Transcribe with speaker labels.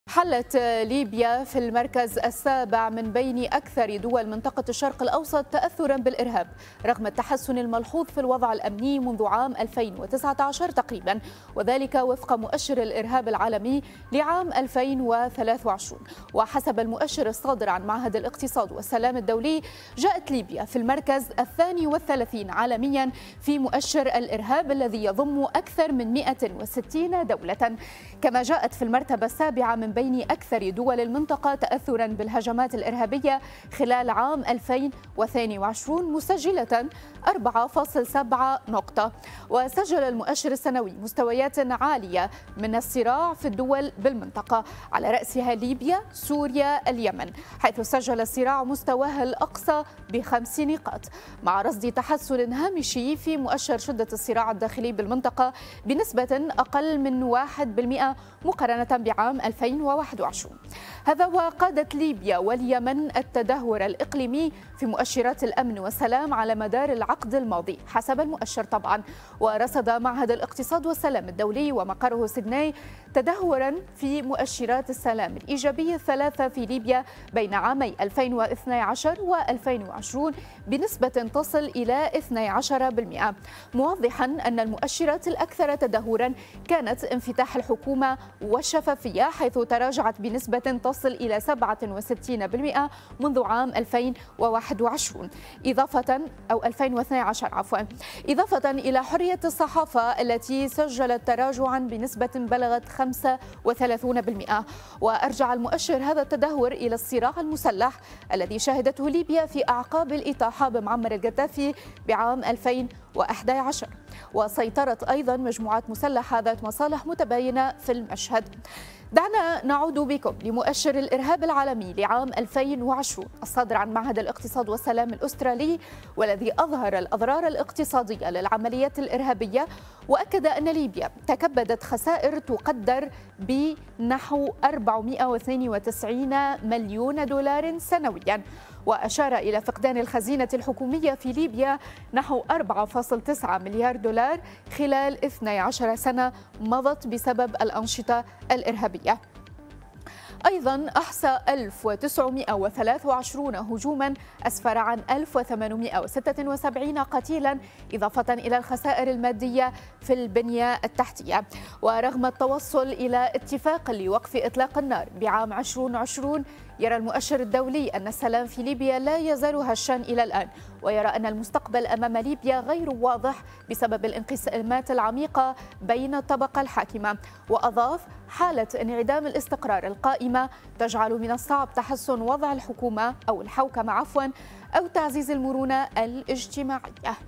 Speaker 1: حلت ليبيا في المركز السابع من بين أكثر دول منطقة الشرق الأوسط تأثرا بالإرهاب رغم التحسن الملحوظ في الوضع الأمني منذ عام 2019 تقريبا، وذلك وفق مؤشر الإرهاب العالمي لعام 2023. وحسب المؤشر الصادر عن معهد الاقتصاد والسلام الدولي، جاءت ليبيا في المركز 32 عالميا في مؤشر الإرهاب الذي يضم أكثر من 160 دولة، كما جاءت في المرتبة السابعة من بين أكثر دول المنطقة تأثرا بالهجمات الإرهابية خلال عام 2022 مسجلة 4.7 نقطة. وسجل المؤشر السنوي مستويات عالية من الصراع في الدول بالمنطقة، على رأسها ليبيا، سوريا، اليمن، حيث سجل الصراع مستواه الأقصى ب5 نقاط، مع رصد تحسن هامشي في مؤشر شدة الصراع الداخلي بالمنطقة بنسبة أقل من 1% مقارنة بعام 2021. هذا وقادت ليبيا واليمن التدهور الإقليمي في مؤشرات الأمن والسلام على مدار العقد الماضي حسب المؤشر طبعا. ورصد معهد الاقتصاد والسلام الدولي ومقره سيدناي تدهورا في مؤشرات السلام الإيجابية الثلاثة في ليبيا بين عامي 2012 و2020 بنسبة تصل إلى 12%، موضحا أن المؤشرات الأكثر تدهورا كانت انفتاح الحكومة والشفافية، حيث تراجعت بنسبة تصل إلى 67% منذ عام 2021 إضافة إلى حرية الصحافة التي سجلت تراجعا بنسبة بلغت 35%. وأرجع المؤشر هذا التدهور إلى الصراع المسلح الذي شهدته ليبيا في أعقاب الإطاحة بمعمر القذافي بعام 2011، وسيطرت أيضا مجموعات مسلحة ذات مصالح متباينة في المشهد. دعنا نعود بكم لمؤشر الإرهاب العالمي لعام 2020 الصادر عن معهد الاقتصاد والسلام الأسترالي، والذي أظهر الأضرار الاقتصادية للعمليات الإرهابية، وأكد أن ليبيا تكبدت خسائر تقدر بنحو 492 مليون دولار سنويا، وأشار إلى فقدان الخزينة الحكومية في ليبيا نحو 4.9 مليار دولار خلال 12 سنة مضت بسبب الأنشطة الإرهابية. أيضا أحصى 1923 هجوما أسفر عن 1876 قتيلا، إضافة إلى الخسائر المادية في البنية التحتية. ورغم التوصل إلى اتفاق لوقف إطلاق النار بعام 2020، يرى المؤشر الدولي أن السلام في ليبيا لا يزال هشا إلى الآن، ويرى أن المستقبل أمام ليبيا غير واضح بسبب الانقسامات العميقة بين الطبقة الحاكمة. وأضاف: حالة انعدام الاستقرار القائمة تجعل من الصعب تحسن وضع الحكومة أو الحوكمة أو تعزيز المرونة الاجتماعية.